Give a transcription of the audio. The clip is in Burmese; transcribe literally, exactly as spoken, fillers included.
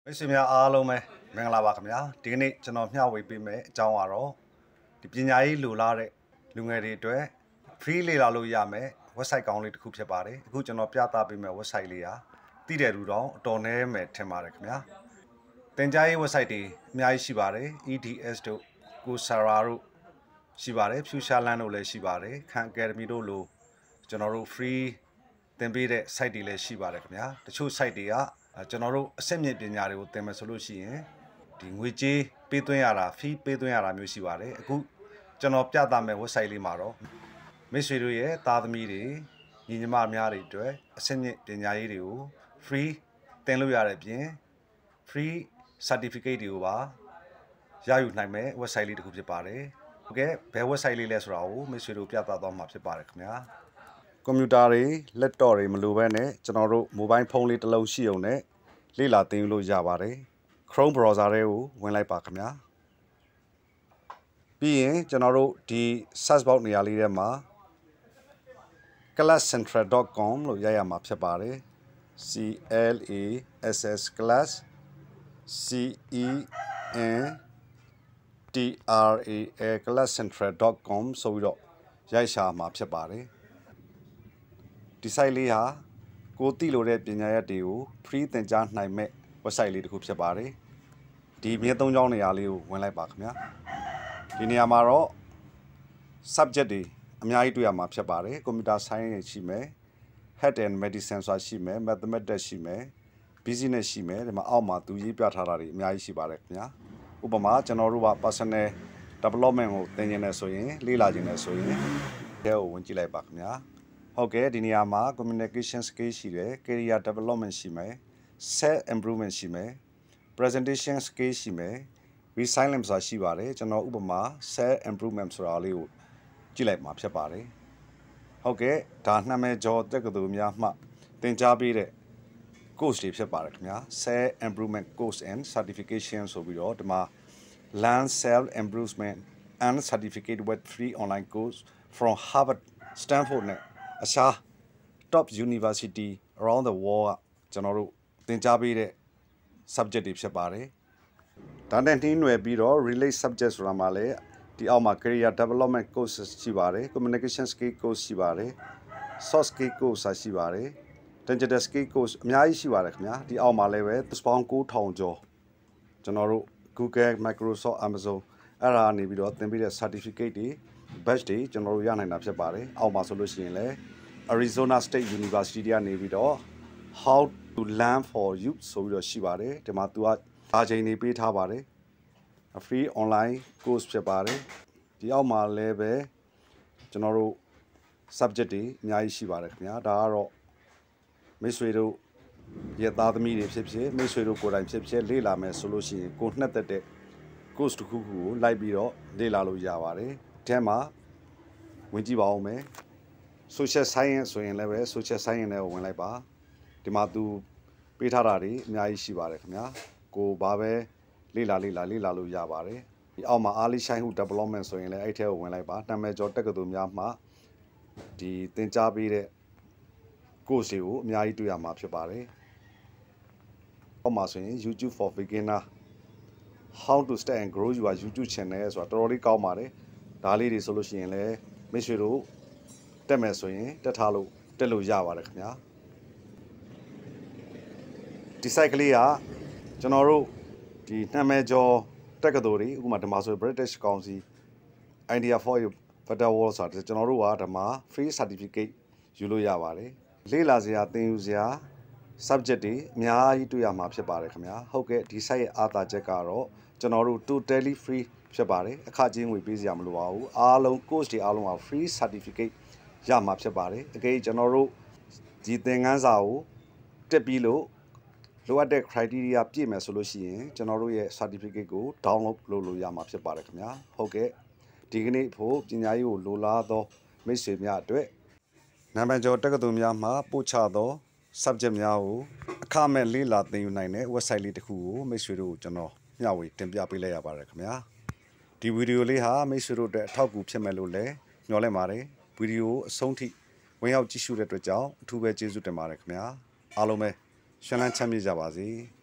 မိတ်ဆွေများအားလုံးပဲမင်္ဂလာပါခင်ဗျာဒီကနေ့ကျွန်တော်မျှဝေပေးမယ့်အကြောင်းကတော့ဒီပညာရေးလိုလားတဲ့လူငယ်တွေအတွက် free လေ့လာလို့ရမယ် website ကောင်းလေးတစ်ခုဖြစ်ပါတယ်အခုကျွန်တော်ပြသပေးမယ့် website လေးဟာတည်တဲ့လူတော့အတော်နည်းမယ်ထင်ပါတယ်ခင်ဗျာသင်ကြားရေး website တွေအများကြီးရှိပါတယ် E D S တို့ Coursera တို့ရှိပါတယ် Futureland တို့လည်းရှိပါတယ် Khan Academy တို့လိုကျွန်တော်တို့ free သင်ပေးတဲ့ site တွေလည်းရှိပါတယ်ခင်ဗျာတချို့ site တွေကကျွန်တော်တို့အစစ်မြင့်ပညာတွေကိုသင်မယ်ဆိုလို့ရှိရင်ဒီငွေကြေးပေးသွင်းရတာ fee ပေးသွင်းရတာမျိုးရှိပါတယ်အခုကျွန်တော်ပြသမယ့် website လေးမှာတော့မိတ်ဆွေတို့ရဲ့သားသမီးတွေညီညီမများတွေအတွက်အစစ်မြင့်ပညာရေးတွေကို free သင်လို့ရတဲ့အပြင် free certificate တွေကိုပါရယူနိုင်မယ့် website လေးတစ်ခုဖြစ်ပါတယ်ဟုတ်ကဲ့ဘယ် website လေးလဲဆိုတာကိုမိတ်ဆွေတို့ပြသသွားမှာဖြစ်ပါတယ်ခင်ဗျာကွန်ပျူတာတွေ laptop တွေမလိုဘဲနဲ့ကျွန်တော်တို့ mobile phone လေးတစ်လုံးရှိုံနဲ့လေ့လာသင်ယူလို့ရပါတယ် Chrome browser တွေကိုဝင်လိုက်ပါခင်ဗျာပြီးရင်ကျွန်တော်တို့ဒီ search box နေရာလေးထဲမှာ class central dot com လို့ရိုက်ရမှာဖြစ်ပါတယ် C L A S S class C E N T R A L class central dot com ဆိုပြီးတော့ရိုက်ရှာမှာဖြစ်ပါတယ်ဒီ site လေးဟာကိုသိလို့တဲ့ပညာရပ်တွေကို free သင်ကြားနိုင်မဲ့ website လေးတစ်ခုဖြစ်ပါတယ်ဒီမြေသုံးချောင်းနေရာလေးကိုဝင်လိုက်ပါခင်ဗျာဒီနေရာမှာတော့ subject တွေအများကြီးတွေ့ရမှာဖြစ်ပါတယ် computer science ရှိမယ် health and medicine ဆိုတာရှိမယ် mathematics ရှိမယ် business ရှိမယ်ဒီမှာအောက်မှာသူရေးပြထားတာတွေအများကြီးရှိပါတယ်ခင်ဗျာဥပမာကျွန်တော်တို့က personal development ကိုသင်နေတယ်ဆိုရင်လေ့လာနေတယ်ဆိုရင်ဒီကိုဝင်ကြည့်လိုက်ပါခင်ဗျာဟုတ်ကဲ့ဒီနေရာမှာ communication skill ရှိတယ် career development ရှိမယ် self improvement ရှိမယ် presentation skill ရှိမယ် resilience ဆိုတာရှိပါတယ်ကျွန်တော်ဥပမာ self improvement ဆိုတာလေးကိုကြည့်လိုက်မှာဖြစ်ပါတယ်ဟုတ်ကဲ့ဒါနာမည်ကျော်တက္ကသိုလ်များမှသင်ကြားပေးတဲ့ course တွေဖြစ်ပါတယ်ခင်ဗျာ self improvement course and certification ဆိုပြီးတော့ဒီမှာ learn self improvement and certificate with free online course from Harvard Stanford နဲ့အခြား top university around the world ကကျွန်တော်တို့သင်ကြားပေးတဲ့ subject တွေဖြစ်ပါတယ်ဒါနဲ့နှီးနွယ်ပြီးတော့ relate subject ဆိုတာမှာလည်းဒီအောက်မှာ career development courses ရှိပါတယ် communication skill course ရှိပါတယ် soft skill course ရှိပါတယ် digital skill course အများကြီးရှိပါတယ်ခင်ဗျာဒီအောက်မှာလည်းပဲ spawn ၉ထောင်ကျော်ကျွန်တော်တို့ Google Microsoft Amazon အဲ့ဒါနေပြီးတော့သင်ပေးတဲ့ certificate တွေ badge တွေကျွန်တော်တို့ရနိုင်တာဖြစ်ပါတယ်အောက်မှာဆိုလို့ရှိရင်လည်း Arizona State University ကနေပြီးတော့ how to learn for you ဆိုပြီးတော့ရှိပါတယ်ဒီမှာသူကအားချိန်နေပေးထားပါတယ် free online course ဖြစ်ပါတယ်ဒီအောက်မှာလည်းပဲကျွန်တော်တို့ subject တွေအများကြီးရှိပါတယ်ခင်ဗျာဒါကတော့မိတ်ဆွေတို့ရဲ့သားသမီးတွေဖြစ်ဖြစ်မိတ်ဆွေတို့ကိုယ်တိုင်ဖြစ်ဖြစ်လေ့လာမယ်ဆိုလို့ရှိရင်ကိုနှစ်သက်တဲ့ course တစ်ခုခုကိုလိုက်ပြီးတော့လေ့လာလို့ရပါတယ်ဒီထဲမှာဝင်ကြည့်ပါဦးမယ် social science ဆိုရင်လည်းပဲ social science နဲ့ဝင်လိုက်ပါဒီမှာသူပေးထားတာတွေအများကြီးရှိပါတယ်ခင်ဗျာကိုဘာပဲလေ့လာလေ့လာလေ့လာလို့ရပါတယ်ဒီအောက်မှာ early childhood development ဆိုရင်လည်းအဲ့ထဲကိုဝင်လိုက်ပါနာမည်ကျော်တက္ကသိုလ်များမှဒီသင်ကြားပေးတဲ့ course တွေကိုအများကြီးတွေ့ရမှာဖြစ်ပါတယ်အောက်မှာဆိုရင် YouTube for beginner how to start and grow your YouTube channel ဆိုတာတော်တော်လေးကောင်းပါတယ်ဒါလေးတွေဆိုလို့ရှိရင်လည်းမိတ်ဆွေတို့တက်မယ်ဆိုရင်တက်ထားလို့တက်လို့ရပါတယ်ခင်ဗျာဒီ site ကလေးကကျွန်တော်တို့ဒီနာမည်ကျော်တက္ကသိုလ်တွေအခုမှဒီမှာဆို British Council Idea for Better World ဆိုတာကျွန်တော်တို့ကဒီမှာ free certificate ယူလို့ရပါတယ်လေ့လာစရာသင်ယူစရာ subject တွေအများကြီးတွေ့ရမှာဖြစ်ပါတယ်ခင်ဗျာဟုတ်ကဲ့ဒီ site ရဲ့အားသာချက်ကတော့ကျွန်တော်တို့ totally free ဖြစ်ပါတယ်အခကြေးငွေပေးစရာမလိုပါဘူးအားလုံး course တွေအားလုံးက free certificate ရမှာဖြစ်ပါတယ်အကယ်ကျွန်တော်တို့ဒီသင်ခန်းစာကိုတက်ပြီးလို့လိုအပ်တဲ့ criteria ပြည့်မယ်ဆိုလို့ရှိရင်ကျွန်တော်တို့ရဲ့ certificate ကို download လုပ်လို့ရမှာဖြစ်ပါတယ်ခင်ဗျာဟုတ်ကဲ့ဒီကနေ့ဖို့ပညာရေးကိုလိုလားသောမိတ်ဆွေများအတွက်နာမည်ကျော်တက္ကသိုလ်များမှာပို့ချသော subject များကိုအခမဲ့လေ့လာသင်ယူနိုင်တဲ့ website လေးတစ်ခုကိုမိတ်ဆွေတို့ကျွန်တော်မျှဝေတင်ပြပေးလိုက်ရပါတယ်ခင်ဗျာဒီဗီဒီယိုလေးဟာမိတ်ဆွေတို့အတွက်အထောက်အကူဖြစ်မယ်လို့လည်းညွှန်လင့်ပါတယ်ဗီဒီယိုအဆုံးထိဝင်ရောက်ကြည့်ရှုတဲ့အတွက်ကြောင့်အထူးပဲကျေးဇူးတင်ပါတယ်ခင်ဗျာအားလုံးပဲရှင်လန်းချမ်းမြေ့ကြပါစေ